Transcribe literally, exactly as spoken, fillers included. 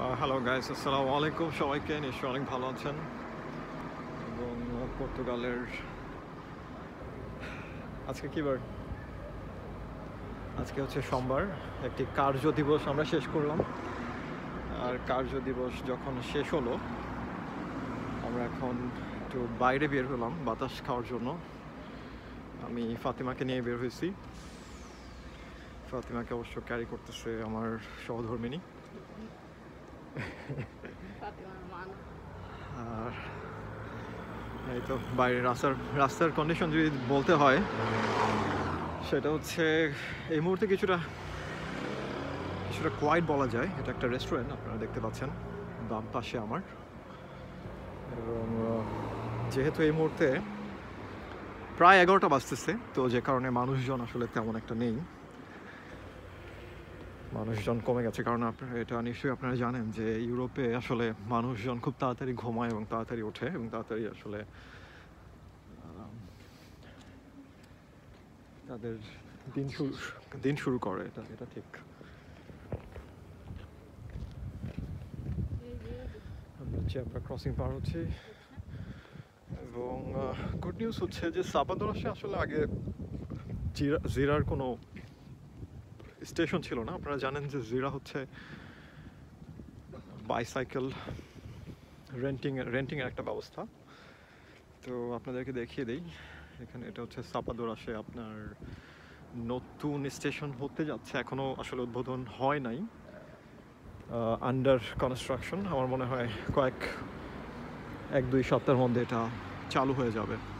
Hello guys, আসসালামু আলাইকুম। সবাইকে নিশ্চয়ই অনেক ভালো আছেন। এবং পর্তুগালের আজকে কী বার? আজকে হচ্ছে সোমবার। একটি কার্য দিবস আমরা শেষ করলাম। আর কার্য দিবস যখন শেষ হলো, আমরা এখন একটু বাইরে বের হলাম বাতাস খাওয়ার জন্য। আমি ফাতিমাকে নিয়ে বের হয়েছি। ফাতিমাকে অবশ্য ক্যারি করতেছে আমার সহধর্মিনী। আর এই তো বাইরে রাস্তার রাস্তার কন্ডিশন যদি বলতে হয়, সেটা হচ্ছে এই মুহূর্তে কিছুটা কিছুটা কোয়াইট বলা যায়। এটা একটা রেস্টুরেন্ট, আপনারা দেখতে পাচ্ছেন বাম পাশে আমার। এবং যেহেতু এই মুহূর্তে প্রায় এগারোটা বাজতেছে, তো যে কারণে মানুষজন আসলে তেমন একটা নেই, মানুষজন কমে গেছে। কারণ আপনারা এটা নিশ্চয়ই আপনারা জানেন যে ইউরোপে আসলে মানুষজন খুব তাড়াতাড়ি ঘুমায় এবং তাড়াতাড়ি ওঠে এবং তাড়াতাড়ি আসলে তাদের দিন শুরু দিন শুরু করে। এটা এটা ঠিক। আমরা ক্রসিং পার হচ্ছি এবং গুড নিউজ হচ্ছে যে সাপাদোরাসে আসলে আগে জিরা জিরার কোনো স্টেশন ছিল না। আপনারা জানেন যে জিরা হচ্ছে বাইসাইকেল রেন্টিং রেন্টিংয়ের একটা ব্যবস্থা। তো আপনাদেরকে দেখিয়ে দিই, এখানে এটা হচ্ছে সাপাদোরাসে আপনার নতুন স্টেশন হতে যাচ্ছে, এখনও আসলে উদ্বোধন হয় নাই, আন্ডার কনস্ট্রাকশন। আমার মনে হয় কয়েক এক দুই সপ্তাহের মধ্যে এটা চালু হয়ে যাবে।